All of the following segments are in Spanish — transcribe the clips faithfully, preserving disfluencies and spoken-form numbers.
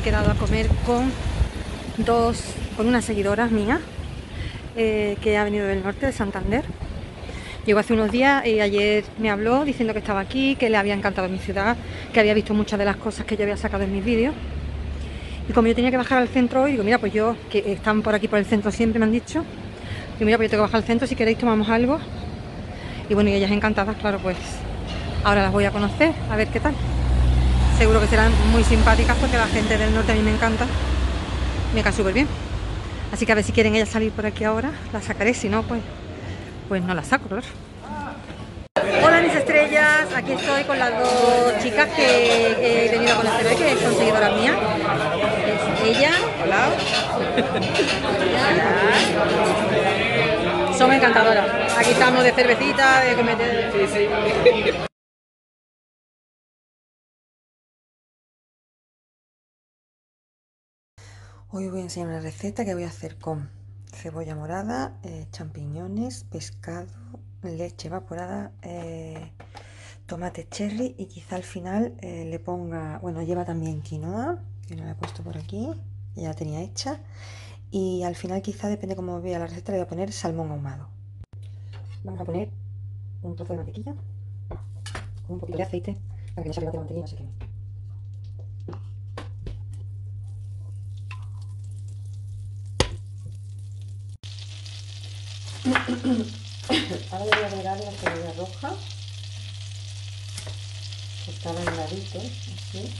he quedado a comer con dos, con unas seguidoras mías eh, que ha venido del norte de Santander. Llegó hace unos días y ayer me habló diciendo que estaba aquí, que le había encantado mi ciudad, que había visto muchas de las cosas que yo había sacado en mis vídeos. Y como yo tenía que bajar al centro hoy, digo, mira, pues yo, que están por aquí por el centro siempre, me han dicho, digo, mira, pues yo tengo que bajar al centro, si queréis tomamos algo. Y bueno, y ellas encantadas, claro, pues ahora las voy a conocer, a ver qué tal. Seguro que serán muy simpáticas porque la gente del norte a mí me encanta, me cae súper bien. Así que a ver si quieren ellas salir por aquí ahora, las sacaré, si no, pues, pues no las saco, claro. Hola mis estrellas, aquí estoy con las dos chicas que he venido a conocer hoy, que son seguidoras mías. Es ella, hola. Hola. Son encantadoras. Aquí estamos de cervecita, de cometer. Sí, sí. Hoy voy a enseñar una receta que voy a hacer con cebolla morada, eh, champiñones, pescado, leche evaporada, eh, tomate cherry y quizá al final eh, le ponga, bueno, lleva también quinoa, que no la he puesto por aquí, ya la tenía hecha, y al final quizá, depende cómo vea la receta, le voy a poner salmón ahumado. Vamos a poner un trozo de mantequilla con un poquito de aceite para que no se pegue la mantequilla y no se queme. Ahora le voy a agregar la cebolla roja, que estaba en ladito, así.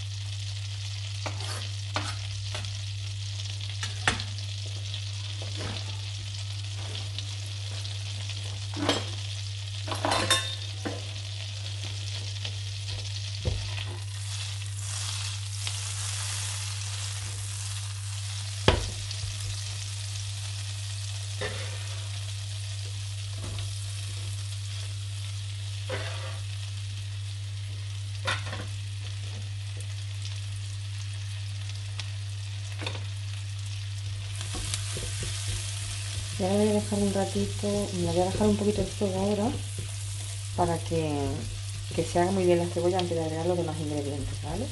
Y ahora voy a dejar un ratito, me voy a dejar un poquito de fuego ahora para que, que se haga muy bien la cebolla antes de agregar los demás ingredientes, ¿vale?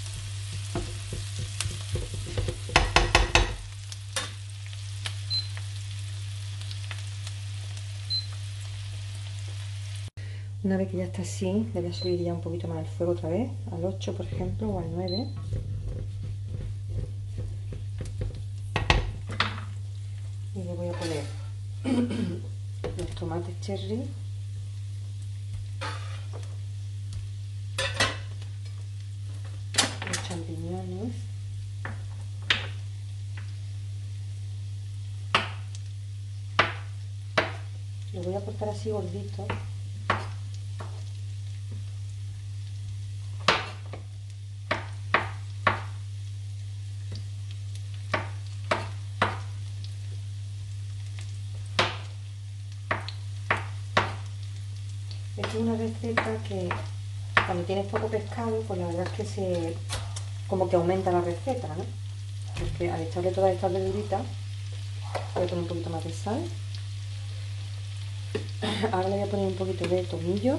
Una vez que ya está así, le voy a subir ya un poquito más el fuego otra vez, al ocho por ejemplo, o al nueve. Y le voy a poner los tomates cherry, los champiñones, lo voy a cortar así gordito. Esta es una receta que cuando tienes poco pescado, pues la verdad es que se como que aumenta la receta, ¿no? Porque al echarle todas estas verduritas, voy a poner un poquito más de sal. Ahora le voy a poner un poquito de tomillo.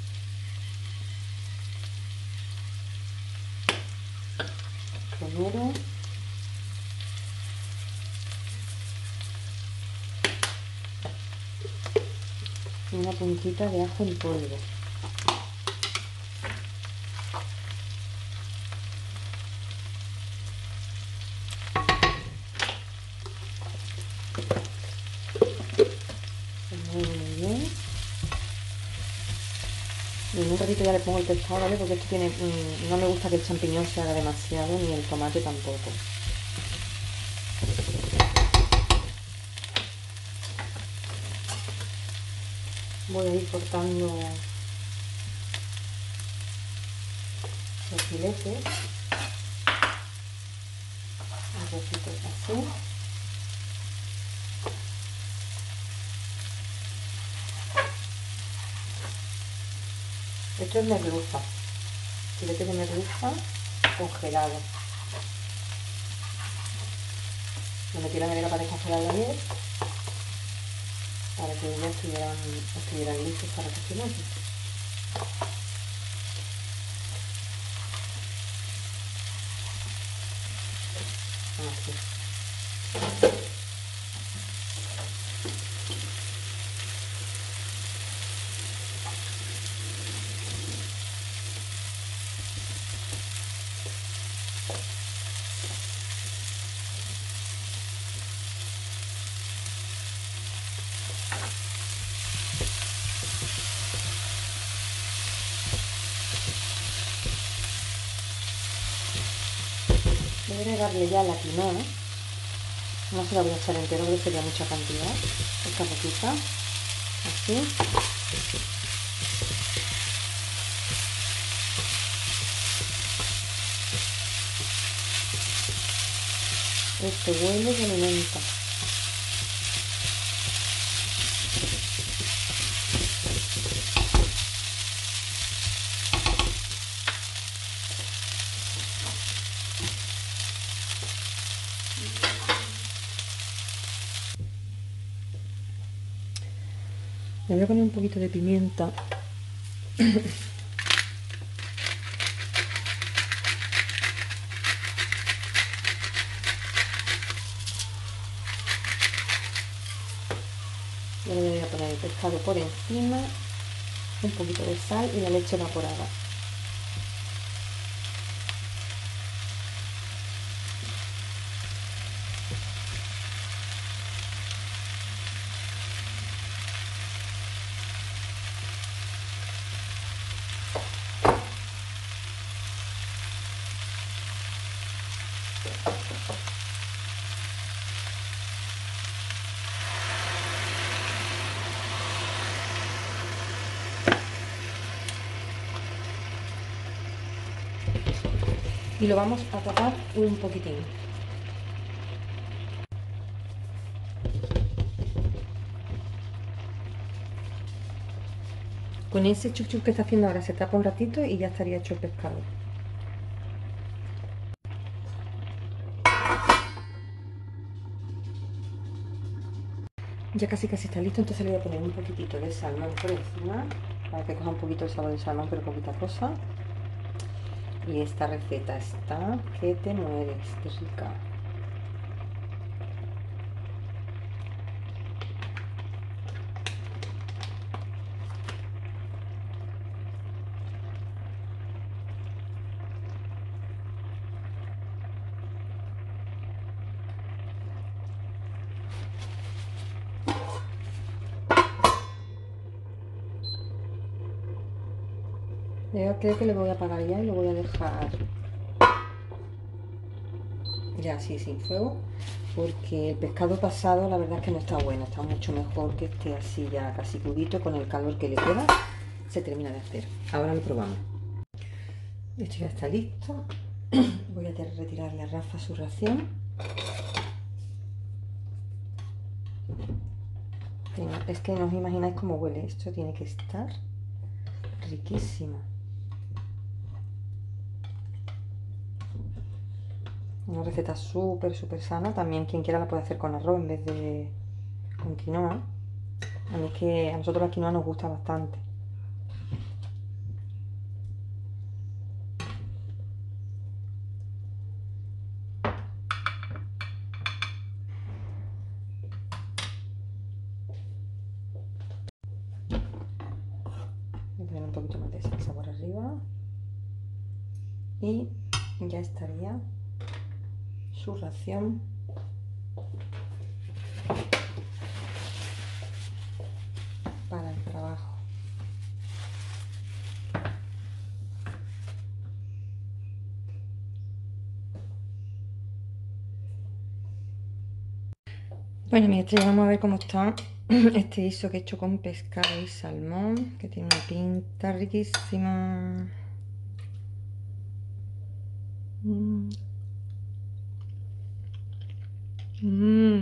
Romero. Y una puntita de ajo en polvo. Muy, muy bien. Y en un ratito ya le pongo el pescado, ¿vale? Porque esto tiene, mmm, no me gusta que el champiñón se haga demasiado, ni el tomate tampoco. Voy a ir cortando los filetes, un poquito así. Esto es merluza, filete de merluza congelado. Lo metí en la nevera para descongelarlo ayer, para que ya estuvieran, estuvieran listos para cocinar. Voy a agregarle ya la quinoa. No se la voy a echar entero porque sería mucha cantidad. Esta poquita. Así. Este huele de alimenta. Le voy a poner un poquito de pimienta. Y le voy a poner el pescado por encima, un poquito de sal y la leche evaporada. Y lo vamos a tapar un poquitín. Con ese chup chup que está haciendo ahora se tapa un ratito y ya estaría hecho el pescado. Ya casi casi está listo, entonces le voy a poner un poquitito de salmón por encima para que coja un poquito el sabor del salmón, pero poquita cosa. Y esta receta está que te mueres de rica. Yo creo que le voy a apagar ya y lo voy a dejar ya así sin fuego, porque el pescado pasado la verdad es que no está bueno, está mucho mejor que esté así ya casi crudito. Con el calor que le queda se termina de hacer. Ahora lo probamos. Esto ya está listo. Voy a retirarle a Rafa su ración. Es que no os imagináis cómo huele. Esto tiene que estar riquísimo. Una receta súper, súper sana. También quien quiera la puede hacer con arroz en vez de con quinoa. A mí es que a nosotros la quinoa nos gusta bastante. Voy a poner un poquito más de salsa por arriba. Y ya estaría su ración para el trabajo. Bueno, mi estrella, vamos a ver cómo está este guiso que he hecho con pescado y salmón, que tiene una pinta riquísima. Mm. Mm.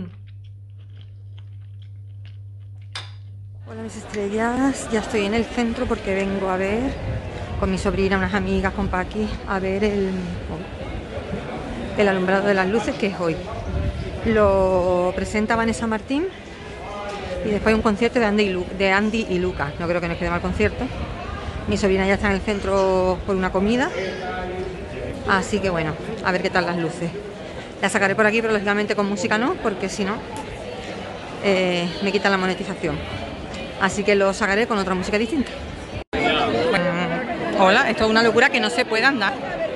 Hola mis estrellas, ya estoy en el centro porque vengo a ver con mi sobrina, unas amigas, con Paqui, a ver el, el alumbrado de las luces, que es hoy. Lo presenta Vanessa Martín y después un concierto de Andy y, Lu de Andy y Lucas. No creo que nos quede mal concierto. Mi sobrina ya está en el centro por una comida, así que bueno, a ver qué tal las luces. La sacaré por aquí, pero lógicamente con música no, porque si no eh, me quita la monetización. Así que lo sacaré con otra música distinta. Mm, hola, esto es una locura que no se puede andar.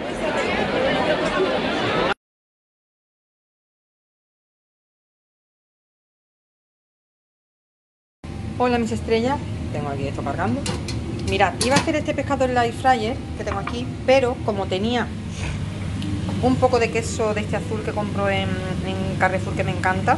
Hola mis estrellas, tengo aquí esto cargando. Mirad, iba a hacer este pescado en la air fryer que tengo aquí, pero como tenía un poco de queso de este azul que compro en, en Carrefour, que me encanta.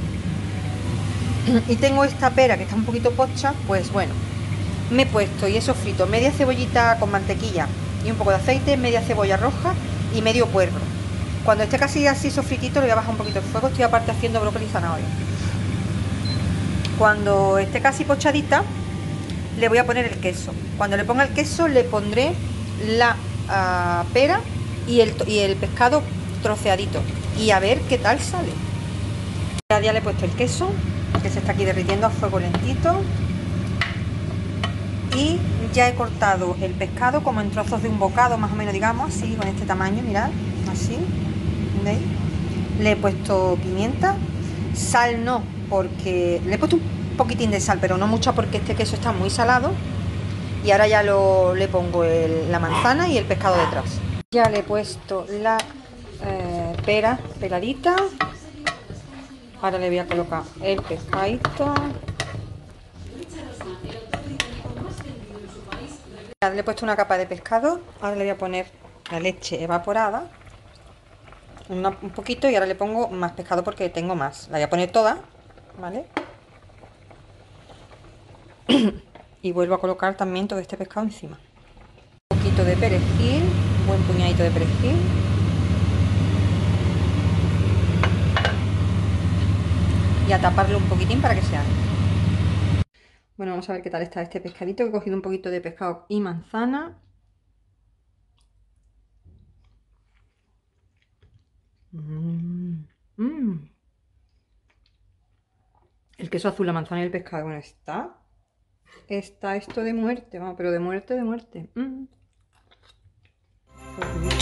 Y tengo esta pera que está un poquito pocha, pues bueno, me he puesto y he sofrito media cebollita con mantequilla y un poco de aceite, media cebolla roja y medio puerro. Cuando esté casi así sofritito le voy a bajar un poquito el fuego, estoy aparte haciendo brócoli y zanahoria. Cuando esté casi pochadita le voy a poner el queso. Cuando le ponga el queso le pondré la uh, pera y el, y el pescado troceadito y a ver qué tal sale. Ya, ya le he puesto el queso, que se está aquí derritiendo a fuego lentito, y ya he cortado el pescado como en trozos de un bocado, más o menos, digamos, así, con este tamaño, mirad, así, ¿veis? Le he puesto pimienta, sal no, porque le he puesto un poquitín de sal, pero no mucha porque este queso está muy salado. Y ahora ya lo, le pongo el, la manzana y el pescado detrás. Ya le he puesto la eh, pera peladita. Ahora le voy a colocar el pescadito. Ya le he puesto una capa de pescado. Ahora le voy a poner la leche evaporada. Una, un poquito, y ahora le pongo más pescado porque tengo más. La voy a poner toda, ¿vale? Y vuelvo a colocar también todo este pescado encima. Un poquito de perejil, un buen puñadito de perejil. Y a taparlo un poquitín para que se haga. Bueno, vamos a ver qué tal está este pescadito. He cogido un poquito de pescado y manzana. Mm, mm. El queso azul, la manzana y el pescado. Bueno, está. Está esto de muerte, vamos, pero de muerte, de muerte. Mm.